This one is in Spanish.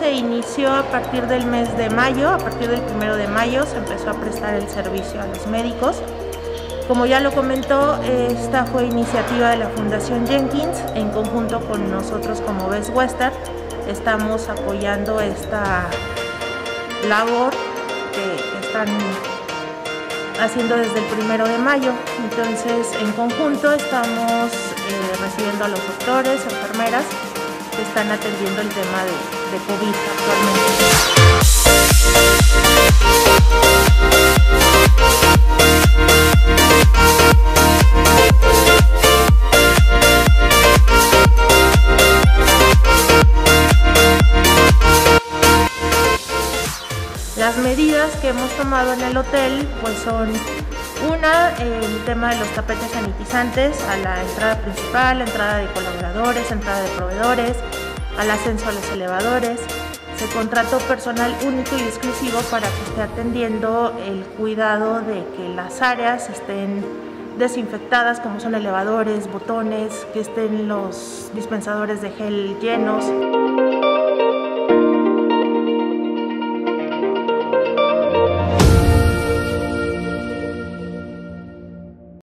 se inició a partir del mes de mayo, a partir del 1 de mayo se empezó a prestar el servicio a los médicos. Como ya lo comentó, esta fue iniciativa de la Fundación Jenkins en conjunto con nosotros como Best Western. Estamos apoyando esta labor que están haciendo desde el 1 de mayo. Entonces, en conjunto estamos recibiendo a los doctores, enfermeras que están atendiendo el tema de COVID actualmente. Las medidas que hemos tomado en el hotel pues son el tema de los tapetes sanitizantes a la entrada principal, entrada de colaboradores, entrada de proveedores, al ascenso a los elevadores. Se contrató personal único y exclusivo para que esté atendiendo el cuidado de que las áreas estén desinfectadas, como son elevadores, botones, que estén los dispensadores de gel llenos.